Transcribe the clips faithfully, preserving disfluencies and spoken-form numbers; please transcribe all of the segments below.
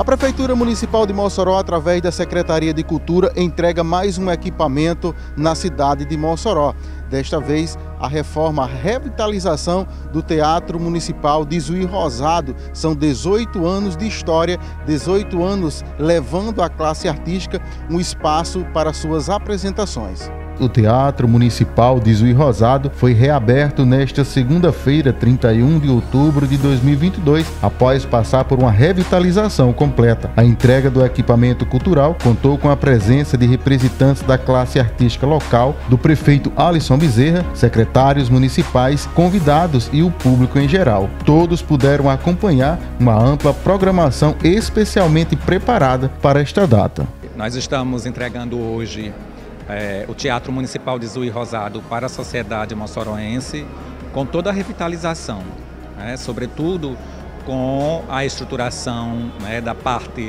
A Prefeitura Municipal de Mossoró, através da Secretaria de Cultura, entrega mais um equipamento na cidade de Mossoró. Desta vez, a reforma, a revitalização do Teatro Municipal de Juiz Rosado. São dezoito anos de história, dezoito anos levando à classe artística um espaço para suas apresentações. O Teatro Municipal de Juiz Rosado foi reaberto nesta segunda-feira, trinta e um de outubro de dois mil e vinte e dois, após passar por uma revitalização completa. A entrega do equipamento cultural contou com a presença de representantes da classe artística local, do prefeito Alisson Bezerra, secretários municipais, convidados e o público em geral. Todos puderam acompanhar uma ampla programação especialmente preparada para esta data. Nós estamos entregando hoje É, o Teatro Municipal de Juiz Rosado para a sociedade moçoroense, com toda a revitalização, né, sobretudo com a estruturação, né, da parte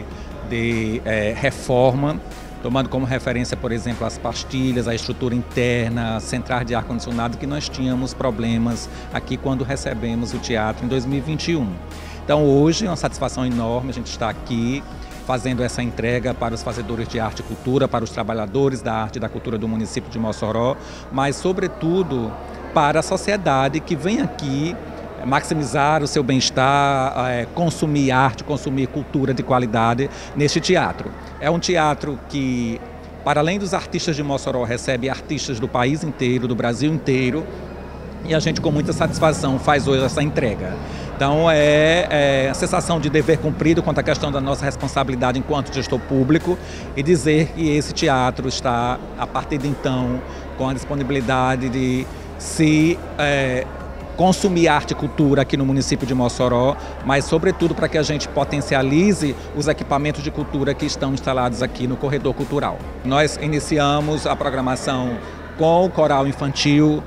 de é, reforma, tomando como referência, por exemplo, as pastilhas, a estrutura interna, centrais de ar-condicionado, que nós tínhamos problemas aqui quando recebemos o teatro em dois mil e vinte e um. Então hoje é uma satisfação enorme a gente estar aqui fazendo essa entrega para os fazedores de arte e cultura, para os trabalhadores da arte e da cultura do município de Mossoró, mas sobretudo para a sociedade que vem aqui maximizar o seu bem-estar, é, consumir arte, consumir cultura de qualidade neste teatro. É um teatro que, para além dos artistas de Mossoró, recebe artistas do país inteiro, do Brasil inteiro, e a gente com muita satisfação faz hoje essa entrega. Então é, é a sensação de dever cumprido quanto à questão da nossa responsabilidade enquanto gestor público e dizer que esse teatro está, a partir de então, com a disponibilidade de se é, consumir arte e cultura aqui no município de Mossoró, mas sobretudo para que a gente potencialize os equipamentos de cultura que estão instalados aqui no corredor cultural. Nós iniciamos a programação com o coral infantil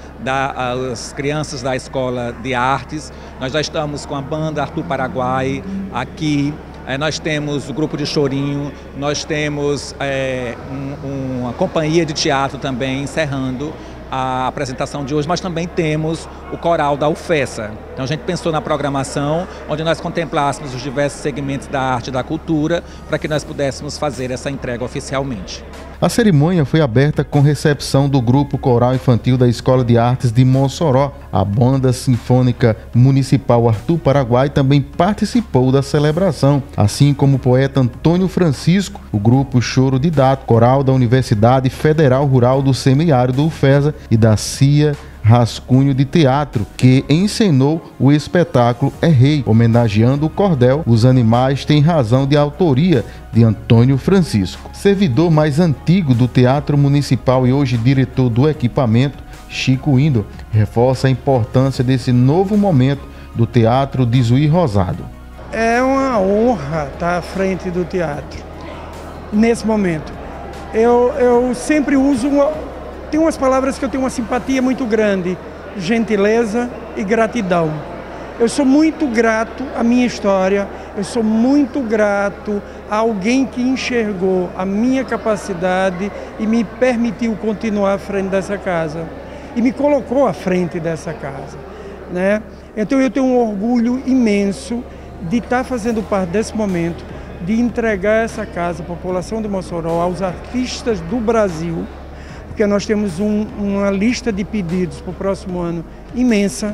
das crianças da Escola de Artes. Nós já estamos com a banda Arthur Paraguai aqui. É, nós temos o grupo de chorinho, nós temos é, um, uma companhia de teatro também encerrando a apresentação de hoje, mas também temos o coral da UFESA. Então a gente pensou na programação onde nós contemplássemos os diversos segmentos da arte e da cultura para que nós pudéssemos fazer essa entrega oficialmente. A cerimônia foi aberta com recepção do Grupo Coral Infantil da Escola de Artes de Mossoró. A Banda Sinfônica Municipal Arthur Paraguai também participou da celebração, assim como o poeta Antônio Francisco, o Grupo Choro Didático, Coral da Universidade Federal Rural do Semiárido UFESA e da C I A Rascunho de Teatro, que encenou o espetáculo É Rei, homenageando o cordel Os Animais Têm Razão, de autoria de Antônio Francisco. Servidor mais antigo do Teatro Municipal e hoje diretor do equipamento, Chico Indo, reforça a importância desse novo momento do Teatro de Juiz Rosado. É uma honra estar à frente do teatro nesse momento. Eu, eu sempre uso uma... Tem umas palavras que eu tenho uma simpatia muito grande: gentileza e gratidão. Eu sou muito grato à minha história, eu sou muito grato a alguém que enxergou a minha capacidade e me permitiu continuar à frente dessa casa. E me colocou à frente dessa casa, né? Então eu tenho um orgulho imenso de estar fazendo parte desse momento, de entregar essa casa à população de Mossoró, aos artistas do Brasil, porque nós temos um, uma lista de pedidos para o próximo ano imensa,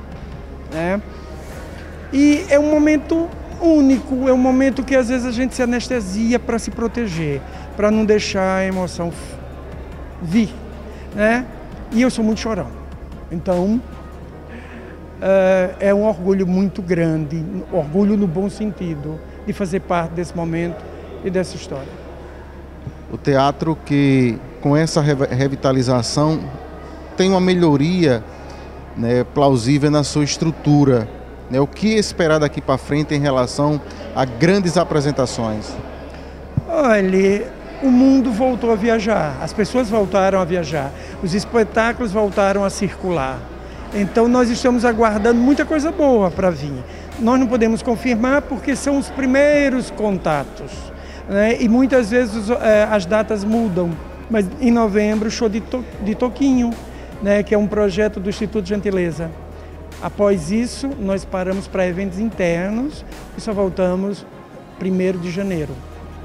né? E é um momento único, é um momento que às vezes a gente se anestesia para se proteger, para não deixar a emoção vir, né? E eu sou muito chorão, então é, é um orgulho muito grande, orgulho no bom sentido, de fazer parte desse momento e dessa história. O teatro que, com essa revitalização, tem uma melhoria, né, plausível na sua estrutura. Né? O que esperar daqui para frente em relação a grandes apresentações? Olha, o mundo voltou a viajar, as pessoas voltaram a viajar, os espetáculos voltaram a circular. Então nós estamos aguardando muita coisa boa para vir. Nós não podemos confirmar porque são os primeiros contatos, né? E muitas vezes é, as datas mudam. Mas em novembro, show de, to, de Toquinho, né? Que é um projeto do Instituto Gentileza. Após isso, nós paramos para eventos internos e só voltamos primeiro de janeiro.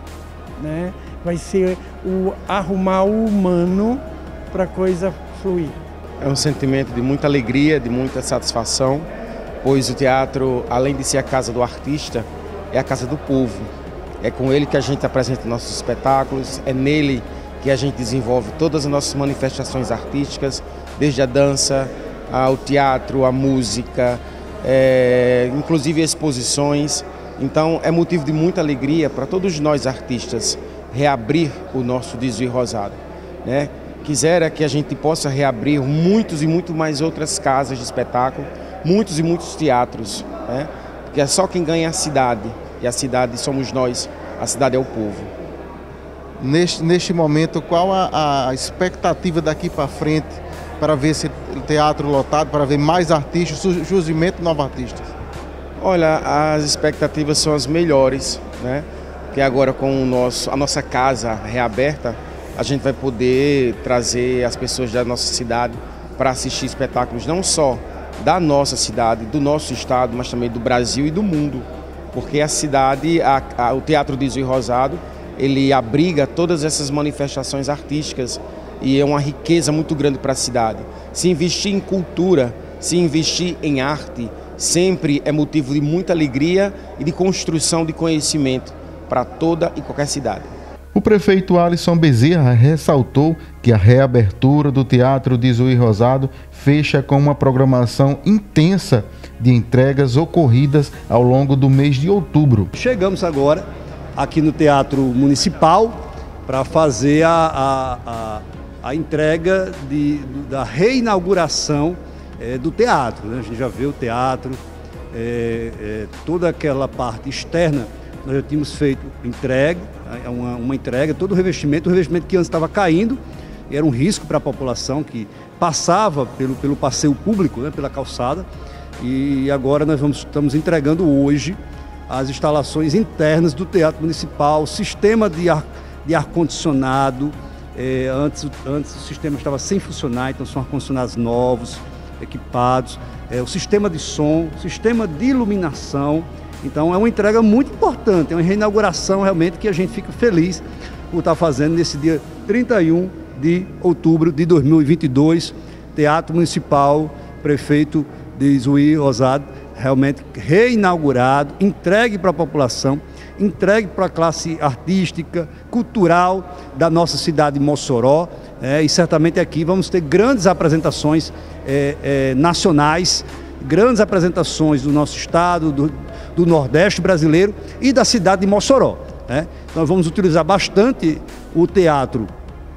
Né? Vai ser o arrumar o humano para a coisa fluir. É um sentimento de muita alegria, de muita satisfação, pois o teatro, além de ser a casa do artista, é a casa do povo. É com ele que a gente apresenta nossos espetáculos, é nele que a gente desenvolve todas as nossas manifestações artísticas, desde a dança, ao teatro, a música, é, inclusive exposições. Então é motivo de muita alegria para todos nós artistas reabrir o nosso Desvio Rosado, né? Quisera que a gente possa reabrir muitos e muito mais outras casas de espetáculo, muitos e muitos teatros, né? Porque é só quem ganha a cidade, e a cidade somos nós, a cidade é o povo. Neste, neste momento, qual a, a expectativa daqui para frente para ver esse teatro lotado, para ver mais artistas, surgimento de novos artistas? Olha, as expectativas são as melhores, né? Que agora com o nosso, a nossa casa reaberta, a gente vai poder trazer as pessoas da nossa cidade para assistir espetáculos não só da nossa cidade, do nosso estado, mas também do Brasil e do mundo. Porque a cidade, a, a, o Teatro Desvio Rosado, ele abriga todas essas manifestações artísticas e é uma riqueza muito grande para a cidade. Se investir em cultura, se investir em arte, sempre é motivo de muita alegria e de construção de conhecimento para toda e qualquer cidade. O prefeito Alisson Bezerra ressaltou que a reabertura do Teatro Desvio Rosado fecha com uma programação intensa de entregas ocorridas ao longo do mês de outubro. Chegamos agora aqui no Teatro Municipal para fazer a, a, a, a entrega de, da reinauguração é, do teatro, né? A gente já vê o teatro, é, é, toda aquela parte externa. Nós já tínhamos feito entrega, uma, uma entrega, todo o revestimento, o revestimento que antes estava caindo, e era um risco para a população que passava pelo, pelo passeio público, né, pela calçada, e agora nós vamos, estamos entregando hoje as instalações internas do Teatro Municipal, o sistema de ar, de ar-condicionado, é, antes, antes o sistema estava sem funcionar, então são ar-condicionados novos, equipados, é, o sistema de som, o sistema de iluminação. Então é uma entrega muito importante, é uma reinauguração realmente que a gente fica feliz por estar fazendo nesse dia trinta e um de outubro de dois mil e vinte e dois, Teatro Municipal, prefeito Desvio Rosado, realmente reinaugurado, entregue para a população, entregue para a classe artística, cultural da nossa cidade de Mossoró, é, e certamente aqui vamos ter grandes apresentações é, é, nacionais, grandes apresentações do nosso estado, do, do Nordeste brasileiro e da cidade de Mossoró. Né? Então vamos utilizar bastante o teatro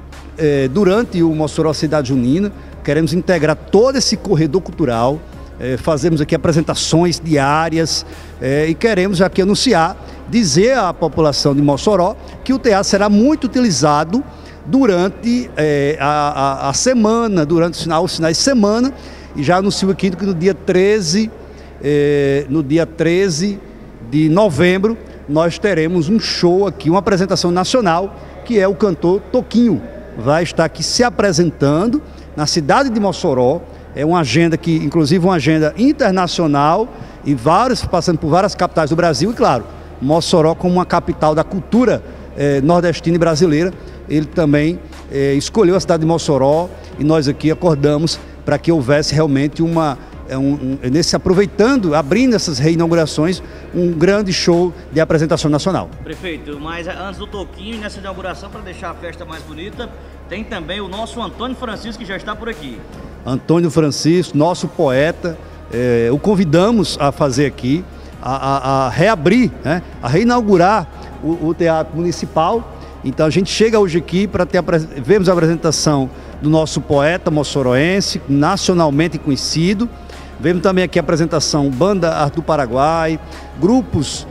eh, durante o Mossoró Cidade Junina, queremos integrar todo esse corredor cultural, eh, fazemos aqui apresentações diárias eh, e queremos aqui anunciar, dizer à população de Mossoró que o teatro será muito utilizado durante eh, a, a, a semana, durante os finais, os finais de semana, e já anuncio aqui que no dia treze, eh, no dia treze de novembro, nós teremos um show aqui, uma apresentação nacional, que é o cantor Toquinho. Vai estar aqui se apresentando na cidade de Mossoró. É uma agenda que, inclusive, uma agenda internacional, e vários, passando por várias capitais do Brasil, e claro, Mossoró como uma capital da cultura eh, nordestina e brasileira. Ele também eh, escolheu a cidade de Mossoró e nós aqui acordamos para que houvesse realmente uma, um, um, nesse aproveitando, abrindo essas reinaugurações, um grande show de apresentação nacional. Prefeito, mas antes do Toquinho, nessa inauguração, para deixar a festa mais bonita, tem também o nosso Antônio Francisco, que já está por aqui. Antônio Francisco, nosso poeta, eh, o convidamos a fazer aqui, a, a, a reabrir, né, a reinaugurar o, o Teatro Municipal. Então a gente chega hoje aqui para ter vemos a apresentação do nosso poeta moçoroense, nacionalmente conhecido. Vemos também aqui a apresentação Banda Arte do Paraguai, grupos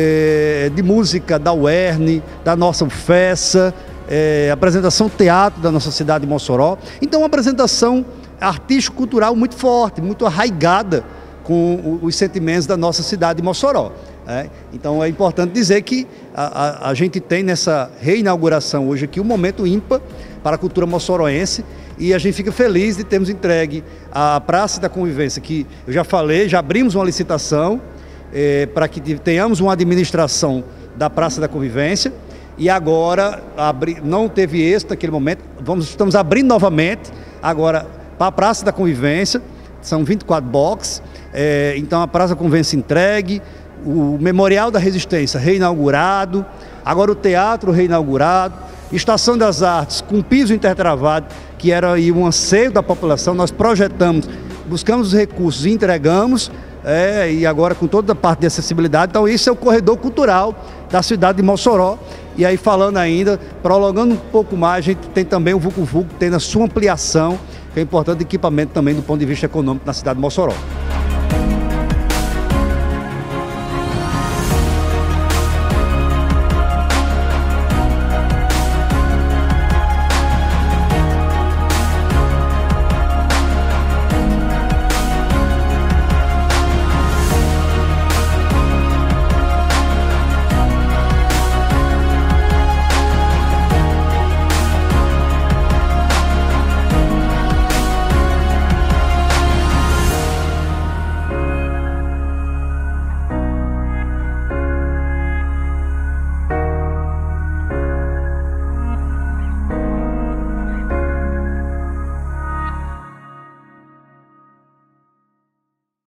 eh, de música da U E R N, da nossa U F E S A, eh, apresentação teatro da nossa cidade de Mossoró. Então uma apresentação artístico-cultural muito forte, muito arraigada com os sentimentos da nossa cidade de Mossoró. É, então é importante dizer que a, a, a gente tem nessa reinauguração hoje aqui um momento ímpar para a cultura moçoroense, e a gente fica feliz de termos entregue a Praça da Convivência, que eu já falei, já abrimos uma licitação é, para que tenhamos uma administração da Praça da Convivência. E agora, abri, não teve êxito naquele momento, vamos, estamos abrindo novamente, agora para a Praça da Convivência, são vinte e quatro boxes, é, então a Praça da Convivência entregue, o Memorial da Resistência reinaugurado, agora o Teatro reinaugurado, Estação das Artes com piso intertravado, que era aí um anseio da população, nós projetamos, buscamos os recursos e entregamos, é, e agora com toda a parte de acessibilidade. Então isso é o corredor cultural da cidade de Mossoró. E aí falando ainda, prolongando um pouco mais, a gente tem também o Vucu Vucu, tendo a sua ampliação, que é importante equipamento também do ponto de vista econômico na cidade de Mossoró.